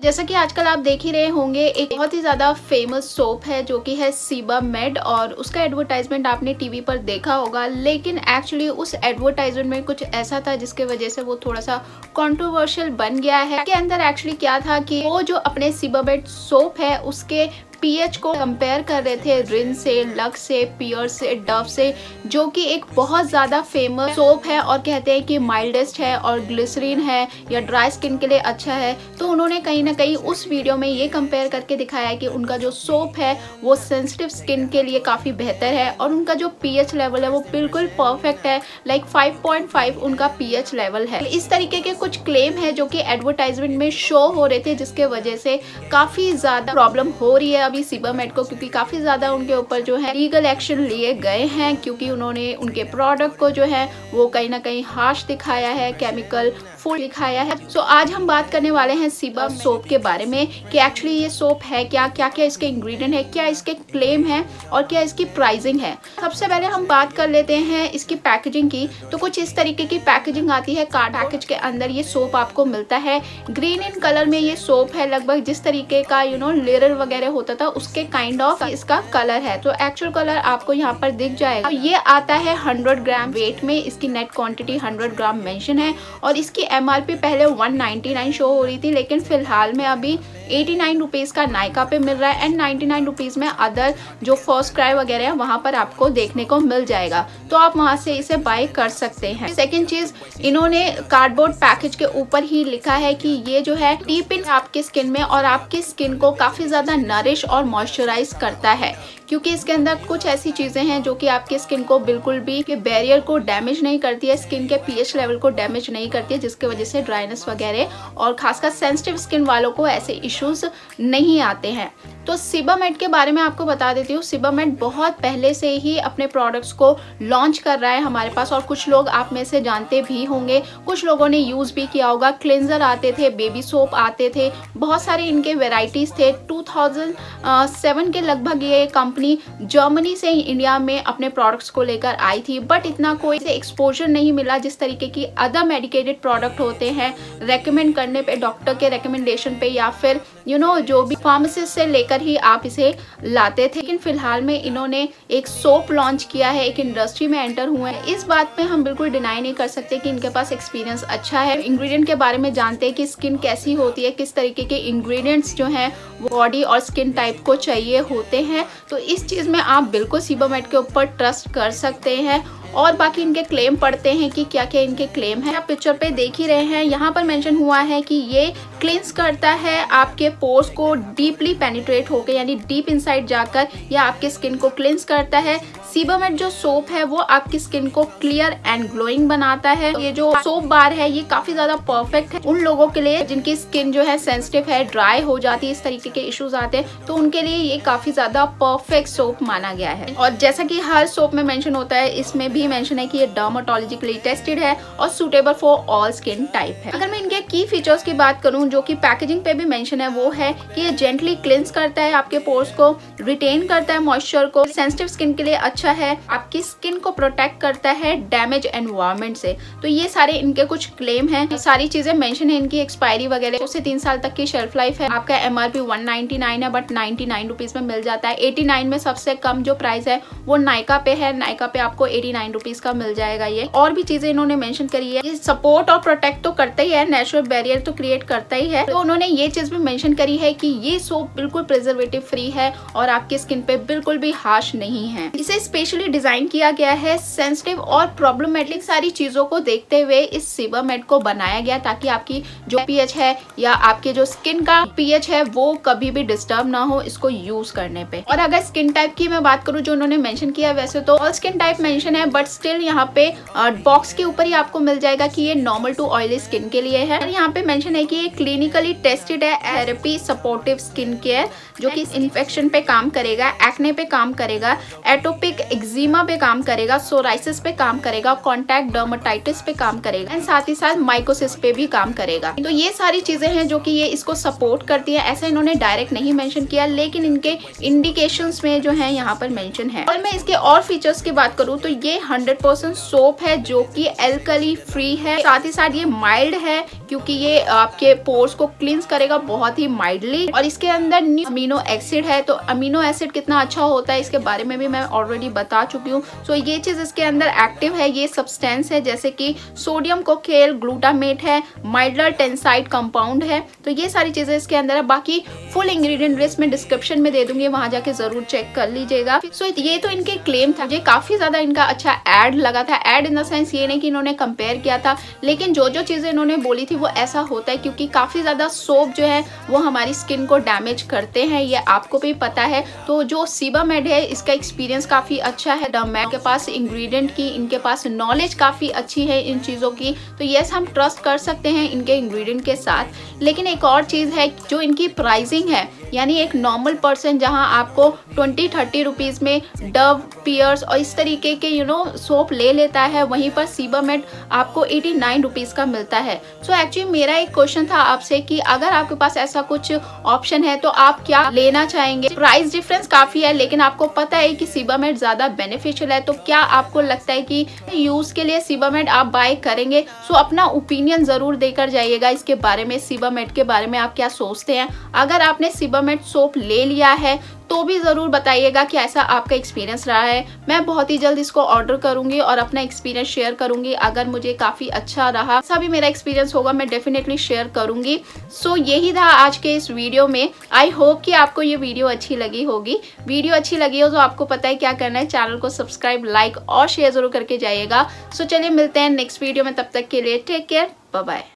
जैसा कि आजकल आप देख ही रहे होंगे, एक बहुत ही ज्यादा फेमस सोप है जो कि है सीबामेड, और उसका एडवर्टाइजमेंट आपने टीवी पर देखा होगा। लेकिन एक्चुअली उस एडवर्टाइजमेंट में कुछ ऐसा था जिसके वजह से वो थोड़ा सा कंट्रोवर्शियल बन गया है। के अंदर एक्चुअली क्या था कि वो जो अपने सीबामेड सोप है उसके पीएच को कंपेयर कर रहे थे रिन से, लक्स से, पियर से, डव से, जो कि एक बहुत ज्यादा फेमस सोप है और कहते हैं कि माइल्डेस्ट है और ग्लिसरीन है या ड्राई स्किन के लिए अच्छा है। तो उन्होंने कहीं ना कहीं उस वीडियो में ये कंपेयर करके दिखाया है कि उनका जो सोप है वो सेंसिटिव स्किन के लिए काफी बेहतर है और उनका जो पीएच लेवल है वो बिल्कुल परफेक्ट है, लाइक 5.5 उनका पीएच लेवल है। इस तरीके के कुछ क्लेम है जो कि एडवर्टाइजमेंट में शो हो रहे थे, जिसके वजह से काफी ज्यादा प्रॉब्लम हो रही है अभी सीबामेड को, क्योंकि काफी ज्यादा उनके ऊपर जो है लीगल एक्शन लिए गए हैं, क्योंकि उन्होंने उनके प्रोडक्ट को जो है वो कहीं ना कहीं हार्श दिखाया है, केमिकल फुल दिखाया है। सो आज हम बात करने वाले हैं सीबा सोप के बारे में कि एक्चुअली ये सोप है क्या, क्या क्या इसके इंग्रेडिएंट है, क्या इसके क्लेम है और क्या इसकी प्राइसिंग है। सबसे पहले हम बात कर लेते हैं इसकी पैकेजिंग की। तो कुछ इस तरीके की पैकेजिंग आती है, कार्ड पैकेज के अंदर ये सोप आपको मिलता है। ग्रीन इन कलर में ये सोप है, लगभग जिस तरीके का लेयर वगैरह होता था उसके काइंड ऑफ इसका कलर है। तो एक्चुअल कलर आपको यहाँ पर दिख जाएगा। ये आता है 100 ग्राम वेट में, इसकी नेट क्वांटिटी 100 ग्राम मेंशन है और इसकी एमआरपी पहले 199 शो हो रही थी, लेकिन फिलहाल में अभी 89 रुपीज का नायका पे मिल रहा है एंड 99 रुपीज में अदर जो फर्स्ट क्राई वगैरह है वहां पर आपको देखने को मिल जाएगा, तो आप वहां से इसे बाय कर सकते हैं। सेकेंड चीज, इन्होंने कार्डबोर्ड पैकेज के ऊपर ही लिखा है कि ये जो है डीप इन आपके स्किन में और आपकी स्किन को काफी ज्यादा नरिश और मॉइस्चराइज करता है, क्योंकि इसके अंदर कुछ ऐसी चीजें हैं जो कि आपकी स्किन को बिल्कुल भी बैरियर को डैमेज नहीं करती है, स्किन के पीएच लेवल को डैमेज नहीं करती है, जिसकी वजह से ड्राइनेस वगैरह और खासकर सेंसिटिव स्किन वालों को ऐसे इश्यूज नहीं आते हैं। तो सीबामेड के बारे में आपको बता देती हूँ। सीबामेड बहुत पहले से ही अपने प्रोडक्ट्स को लॉन्च कर रहा है हमारे पास, और कुछ लोग आप में से जानते भी होंगे, कुछ लोगों ने यूज भी किया होगा। क्लेंजर आते थे, बेबी सोप आते थे, बहुत सारे इनके वेराइटीज थे। 2007 के लगभग ये कंपनी जर्मनी से इंडिया में अपने प्रोडक्ट्स को लेकर आई थी, बट इतना कोई से एक्सपोजर नहीं मिला जिस तरीके की अदर मेडिकेटेड प्रोडक्ट होते हैं रेकमेंड करने पे, डॉक्टर के रिकमेंडेशन पे, या फिर जो भी फार्मासिस्ट से लेकर ही आप इसे लाते थे। लेकिन फिलहाल में इन्होंने एक सोप लॉन्च किया है, एक इंडस्ट्री में एंटर हुए हैं। इस बात पे हम बिल्कुल डिनाई नहीं कर सकते कि इनके पास एक्सपीरियंस अच्छा है। इंग्रेडिएंट के बारे में जानते हैं कि स्किन कैसी होती है, किस तरीके के इंग्रेडिएंट्स जो हैं वो बॉडी और स्किन टाइप को चाहिए होते हैं। तो इस चीज में आप बिल्कुल सीबामेड के ऊपर ट्रस्ट कर सकते हैं। और बाकी इनके क्लेम पढ़ते हैं कि क्या क्या इनके क्लेम है। आप पिक्चर पे देख ही रहे हैं, यहाँ पर मेंशन हुआ है कि ये क्लींस करता है आपके पोर्स को डीपली पेनिट्रेट होकर, यानी डीप इनसाइड जाकर या आपके स्किन को क्लींस करता है। सीबामेड जो सोप है वो आपकी स्किन को क्लियर एंड ग्लोइंग बनाता है। ये जो सोप बार है ये काफी ज्यादा परफेक्ट है उन लोगों के लिए जिनकी स्किन जो है सेंसिटिव है, ड्राई हो जाती है, इस तरीके के इश्यूज आते हैं, तो उनके लिए ये काफी ज्यादा परफेक्ट सोप माना गया है। और जैसा कि हर सोप में मेंशन होता है, इसमें भी मेंशन है कि ये डर्मेटोलॉजिकली टेस्टेड है और suitable for all skin type है। अगर मैं इनके की फीचर्स की बात करूं जो कि पैकेजिंग पे भी मेंशन है, वो है कि ये जेंटली क्लींस करता है आपके पोर्स को, रिटेन करता है मॉइस्चर को, सेंसिटिव स्किन के लिए अच्छा है, आपकी स्किन को प्रोटेक्ट करता है डैमेज एनवायरनमेंट से। तो ये सारे इनके कुछ क्लेम हैं, सारी चीजें मेंशन है। इनकी एक्सपायरी वगैरह 2 से 3 साल तक की शेल्फ लाइफ है। आपका एमआरपी 199 है, बट 99 रुपीज में मिल जाता है। 89 में सबसे कम जो प्राइस है वो नायका पे है, नायका पे आपको 89 रुपीज का मिल जाएगा। ये और भी चीजें इन्होंने मेंशन करी है। ये सपोर्ट और प्रोटेक्ट तो करता ही है, नेचुरल बैरियर तो क्रिएट करता ही है। तो उन्होंने ये चीज भी मेंशन करी है कि ये सोप बिल्कुल प्रिजर्वेटिव फ्री है और आपकी स्किन पे बिल्कुल भी हार्श नहीं है। इसे स्पेशली डिजाइन किया गया है, सेंसिटिव और प्रॉब्लमेटिक सारी चीजों को देखते हुए इस सीबामेड को बनाया गया, ताकि आपकी जो पीएच है या आपके जो स्किन का पीएच है वो कभी भी डिस्टर्ब ना हो इसको यूज करने पे। और अगर स्किन टाइप की मैं बात करूं जो उन्होंने मेंशन किया, वैसे तो ऑल स्किन टाइप मेंशन है, बट स्टिल यहाँ पे बॉक्स के ऊपर ही आपको मिल जाएगा कि ये नॉर्मल टू ऑयली स्किन के लिए है। और यहाँ पे मेंशन है कि ये क्लिनिकली टेस्टेड है, थेरेपी सपोर्टिव स्किन केयर, जो कि इन्फेक्शन पे काम करेगा, एक्ने पे काम करेगा, एटोपिक एक्जिमा पे काम करेगा, सोराइसिस पे काम करेगा, कॉन्टैक्ट डर्मेटाइटिस पे काम करेगा एंड साथ ही साथ माइकोसिस पे भी काम करेगा। तो ये सारी चीजें हैं जो कि ये इसको सपोर्ट करती है। ऐसा इन्होंने डायरेक्ट नहीं मेंशन किया, लेकिन इनके इंडिकेशंस में जो है यहाँ पर मेंशन है। और मैं इसके और फीचर्स की बात करूँ तो ये 100% सोप है जो कि एल्कली फ्री है, साथ ही साथ ये माइल्ड है क्योंकि ये आपके पोर्स को क्लींस करेगा बहुत ही माइल्डली। और इसके अंदर न्यू अमीनो एसिड है, तो अमीनो एसिड कितना अच्छा होता है इसके बारे में भी मैं ऑलरेडी बता चुकी हूँ। सो ये चीज इसके अंदर एक्टिव है, ये सब्सटेंस है जैसे कि सोडियम कोकेल ग्लूटामेट है, माइल्डर टेंसाइड कंपाउंड है। तो ये सारी चीजें इसके अंदर है। बाकी फुल इंग्रेडिएंट लिस्ट में डिस्क्रिप्शन में दे दूंगी, वहां जाके जरूर चेक कर लीजिएगा। सो ये तो इनके क्लेम था, मुझे काफी ज्यादा इनका अच्छा एड लगा था। एड इन द सेंस ये नहीं कि इन्होंने कंपेयर किया था, लेकिन जो जो चीजें इन्होंने बोली थी वो ऐसा होता है, क्योंकि काफी ज्यादा सोप जो है वो हमारी स्किन को डैमेज करते हैं, ये आपको भी पता है। तो जो सीबामेड है इसका एक्सपीरियंस काफी अच्छा है, डर्मैक के पास इंग्रेडिएंट की इनके पास नॉलेज काफी अच्छी है इन चीजों की, तो यस हम ट्रस्ट कर सकते हैं इनके इंग्रेडिएंट के साथ। लेकिन एक और चीज है जो इनकी प्राइसिंग है, यानी एक नॉर्मल पर्सन जहां आपको 20-30 रुपीज में डव, पियर्स और इस तरीके के सोप ले लेता है, वहीं पर सीबामेड आपको 89 रुपीज का मिलता है। सो एक्चुअली मेरा एक क्वेश्चन था आपसे कि अगर आपके पास ऐसा कुछ ऑप्शन है तो आप क्या लेना चाहेंगे। प्राइस डिफरेंस काफी है, लेकिन आपको पता है कि सीबामेड ज्यादा बेनिफिशियल है, तो क्या आपको लगता है कि यूज के लिए सीबामेड आप बाय करेंगे। सो अपना ओपिनियन जरूर देकर जाइएगा इसके बारे में, सीबामेड के बारे में आप क्या सोचते हैं। अगर आपने सीबामेड सोप ले लिया है तो भी जरूर बताइएगा कि ऐसा आपका एक्सपीरियंस रहा है। मैं बहुत ही जल्द इसको ऑर्डर करूंगी और अपना एक्सपीरियंस शेयर करूंगी। अगर मुझे काफी अच्छा रहा, ऐसा भी मेरा एक्सपीरियंस होगा, मैं डेफिनेटली शेयर करूंगी। सो यही था आज के इस वीडियो में। आई होप कि आपको ये वीडियो अच्छी लगी होगी। वीडियो अच्छी लगी हो तो आपको पता है क्या करना है, चैनल को सब्सक्राइब, लाइक और शेयर जरूर करके जाइएगा। सो चलिए मिलते हैं नेक्स्ट वीडियो में, तब तक के लिए टेक केयर, बाय बाय।